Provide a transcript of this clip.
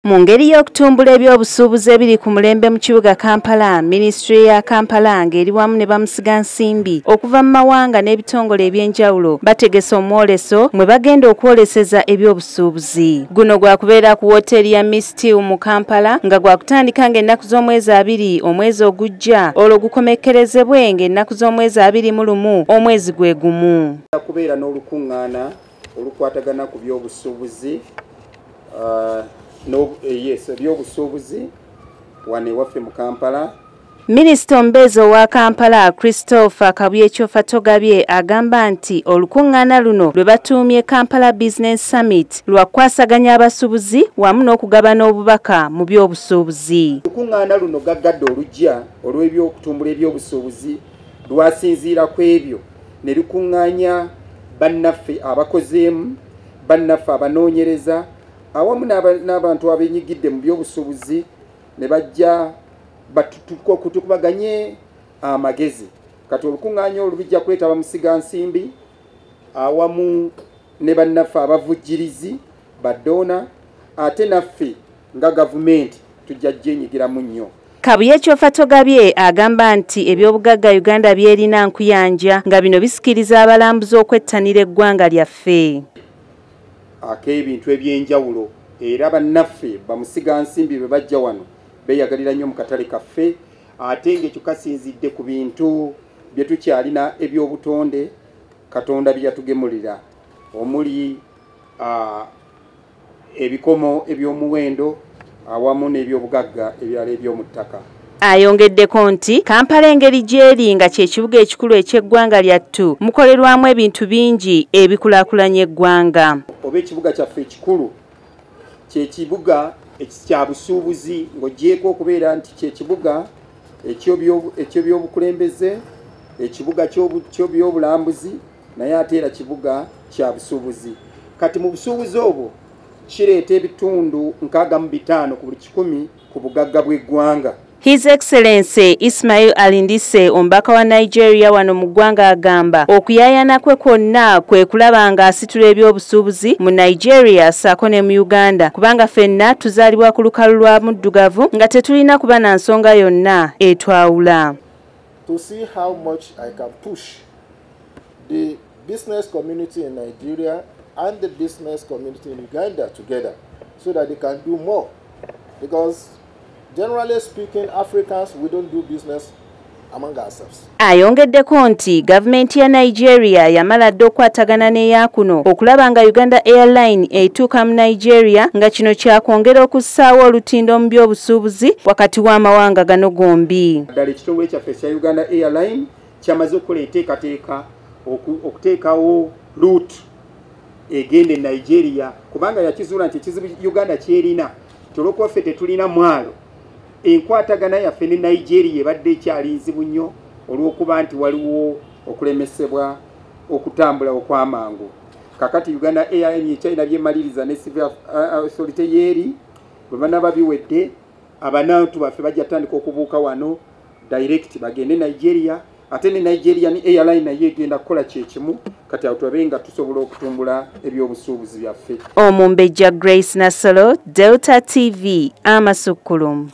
Mu ngeri y'okutumbula ebyobusuubuzi ebiri ku mulembe mu kibuga Kampala, Minisitule ya Kampala ng'eri wamu ne bamusiga nsimbi okuva mu mawanga n'ebitongole eby'enjawulo bategese Omwoleso mwe bagenda okwoleseza ebyobusuubuzi. Guno gwakubeera ku woteeri ya Minisitule mu Kampala nga gwakutandika ng'ennaku z'omwezi 2 omwezi ogujja olwo gukomekkerezebwe ng'ennaku z'omwezi 21 omwezi gwe gumu. Kubeera n'olukuŋŋaana olukwatagana ku byobusuubuzi ebyobusuubuzi wane waffe mu Kampala. Minisita omubeezi owa Kampala Christopher Kabyekyofa Togabye agamba nti olukuŋŋaana luno lwe batuumye Kampala Business Summit lwakwasaganya abasuubuzi wamu n'okugabana obubaka mu byobusuubuzi. Olukuŋŋaana luno gaggadde olujja olw'ebyokutumbula ebyobusuubuzi lwasinziira ku ebyo ne lukuŋŋaanya bannaffe abakozeemu, bannaffe abanoonyereza awamu n'abantu abenyigidde mu byobusuubuzi ne bajja kutukubaganye amagezi. Kati olukuŋŋaanya olwo bijja kuleeta bamusiga nsimbi awamu ne bannaffe abavujjirizi baddoona ate naffe nga gavumenti tujja gyenyigiramu nnyo. Kabyekyofa Togabye agamba nti ebyobugagga Uganda byerina nkuyanja nga bino bisikiriza abalambuzi okwettanira eggwanga lyaffe. Ak'ebintu eby'enjawulo era bannaffe bamusiga nsimbi bwe bajja wano beeyagalira nnyo mu katale kaffe ate ng'ekyo kasinzidde ku bintu bye tukyalina eby'obutonde Katonda bye yatugemulira omuli ebikomo eby'omuwendo awamu n'ebyobugagga ebirala eby'omu ttaka. Ayongeddeko nti Kampala engeri gy'eri nga kye kibuga ekikulu eky'eggwanga lyattu mukolerwamu ebintu bingi ebikulaakulanya eggwanga. Oba ekibuga kyaffe ekikulu kye kibuga kya busuubuzi ng'ogyeko okubeera nti kye kibuga eky'ebyobukulembeze, ekibuga ky'ebyobulambuzi naye ate era kibuga kya busuubuzi. Kati mu busuubuzi obwo kireeta ebitundu 65 ku buli 100 ku bugagga bw'eggwanga. His Excellency Ismail Alindise omubaka wa Nigeria wano mu ggwanga agamba okuyaayana kwe kwonna kwe kulaba nga asitula ebyobusuubuzi mu Nigeria ssaako ne mu Uganda kubanga ffenna tuzaalibwa ku lukalu lwa muddugavu nga tetulina kuba na nsonga yonna etwawula. To see how much I can push the business community in Nigeria and the business community in Uganda together so that they can do more, because generally speaking, Africans, we don't do business among ourselves. Ayongeddeko nti gavumenti ya Nigeria yamala dde okwatagana n'eya kuno okulaba nga Uganda Airline etuuka mu Nigeria nga kino kyakwongera okussaawo olutindo mu byobusuubuzi wakati w'amawanga gano gombi. Ddala ekitongole kyaffe kya Uganda Airline kyamaze okukola enteekateeka okuteekawo route egenda e Nigeria kubanga yakizuula nti ekizibu Uganda kyerina olw'okuba ffe tetulina mwalo. Enkwatagana yaffe ne Nigeria ebadde ekyali nzibu nnyo olw'okuba nti waliwo okulemesebwa okutambula okw'amangu. Kakati Uganda Airline ekyalina byemaliriza ne Civil Authority yeeri bwe banaba biwedde abanantu baffe bajja tandika okubuuka wano direct bagende Nigeria ate ne Nigerian Airline naye egenda kukola kyekimu kati awo tulabe nga tusobola okutumbula ebyobusuubuzi byaffe. Omumbejja Grace Nasolo, Delta TV, Amasukkulum.